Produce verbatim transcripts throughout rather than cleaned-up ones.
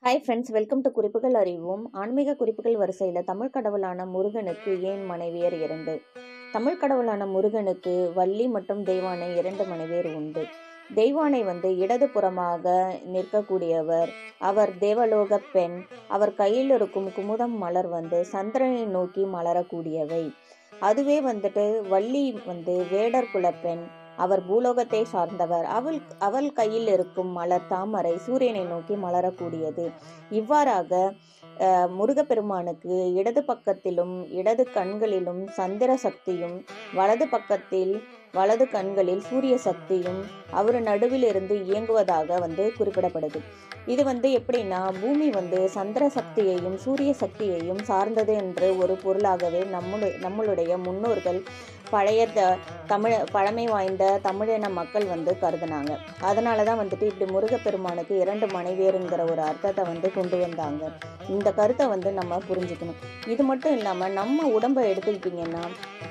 Hi friends, welcome to குறிப்புகள் அறிவோம். ஆன்மீக குறிப்புகள் வரிசையில் தமிழ் கடவுளான முருகனுக்கு ஏன் மனைவியர் இரண்டு? தமிழ் கடவுளான முருகனுக்கு வள்ளி மற்றும் தெய்வானை இரண்டு மனைவியர் உண்டு. தெய்வானை வந்து இடது புறமாக நிற்கக்கூடியவர். அவர் தேவலோக பெண். அவர் கையில் இருக்கும் குமுதம் மலர் வந்து சந்திரனை நோக்கி மலரக்கூடியவை. அதுவே வந்துட்டு வள்ளி வந்து வேடர் குல பெண். அவர் பூலோகத்தை சார்ந்தவர். அவள் அவள் கையில் இருக்கும் மலர் தாமரை சூரியனை நோக்கி மலரக்கூடியது. இவ்வாறாக முருகப்பெருமானுக்கு இடது பக்கத்திலும் இடது கண்களிலும் சந்திர சக்தியும், வலது பக்கத்தில் வலது கண்களில் சூரிய சக்தியும் அவர் நடுவில் இருந்து இயங்குவதாக வந்து குறிப்பிடப்படுது. இது வந்து எப்படின்னா, பூமி வந்து சந்திர சக்தியையும் சூரிய சக்தியையும் சார்ந்தது என்று ஒரு பொருளாகவே நம்முடைய நம்மளுடைய முன்னோர்கள் பழைய த தமிழ் பழமை வாய்ந்த தமிழின மக்கள் வந்து கருதுனாங்க. அதனால தான் வந்துட்டு இப்படி முருகப்பெருமானுக்கு இரண்டு மனைவியருங்கிற ஒரு அர்த்தத்தை வந்து கொண்டு வந்தாங்க. இந்த கருத்தை வந்து நம்ம புரிஞ்சுக்கணும். இது மட்டும் இல்லாமல் நம்ம உடம்பை எடுத்துக்கிட்டிங்கன்னா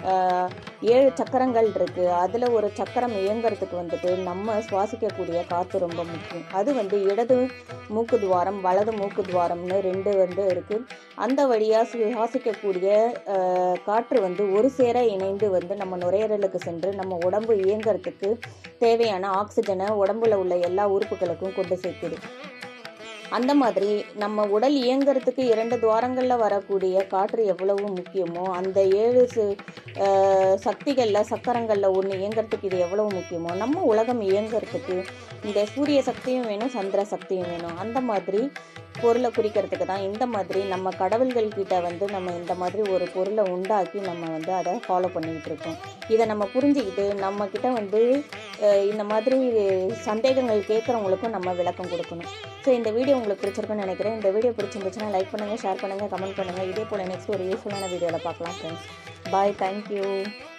ஏழு சக்கரங்கள் இருக்கு. அதில் ஒரு சக்கரம் இயங்கிறதுக்கு வந்துட்டு நம்ம சுவாசிக்கக்கூடிய காற்று ரொம்ப முக்கியம். அது வந்து இடது மூக்கு துவாரம், வலது மூக்கு துவாரம்னு ரெண்டு வந்து இருக்கு. அந்த வழியாக சுவாசிக்கக்கூடிய காற்று வந்து ஒரு சேர இணைந்து வந்து நம்ம நுரையீரலுக்கு சென்று நம்ம உடம்பு இயங்கிறதுக்கு தேவையான ஆக்சிஜனை உடம்புல உள்ள எல்லா உறுப்புகளுக்கும் கொண்டு சேர்க்குது. அந்த மாதிரி நம்ம உடல் இயங்கிறதுக்கு இரண்டு துவாரங்களில் வரக்கூடிய காற்று எவ்வளவு முக்கியமோ, அந்த ஏழு சக்திகளில் சக்கரங்களில் ஒன்று இயங்கிறதுக்கு இது எவ்வளவு முக்கியமோ, நம்ம உலகம் இயங்கிறதுக்கு இந்த சூரிய சக்தியும் வேணும், சந்திர சக்தியும் வேணும். அந்த மாதிரி பொருளை குறிக்கிறதுக்கு தான் இந்த மாதிரி நம்ம கடவுள்கள் கிட்ட வந்து நம்ம இந்த மாதிரி ஒரு பொருளை உண்டாக்கி நம்ம வந்து அதை ஃபாலோ பண்ணிக்கிட்டு இருக்கோம். இதை நம்ம புரிஞ்சுக்கிட்டு நம்ம கிட்ட வந்து இந்த மாதிரி சந்தேகங்கள் கேட்குறவங்களுக்கும் நம்ம விளக்கம் கொடுக்கணும். ஸோ இந்த வீடியோ உங்களுக்கு பிடிச்சிருக்குன்னு நினைக்கிறேன். இந்த வீடியோ பிடிச்சிருந்துச்சுன்னா லைக் பண்ணுங்கள், ஷேர் பண்ணுங்கள், கமெண்ட் பண்ணுங்கள். இதே போல் நெக்ஸ்ட் ஒரு யூஸ்ஃபுல்லான வீடியோவில் பார்க்கலாம் ஃப்ரெண்ட்ஸ். பாய், தேங்க்யூ.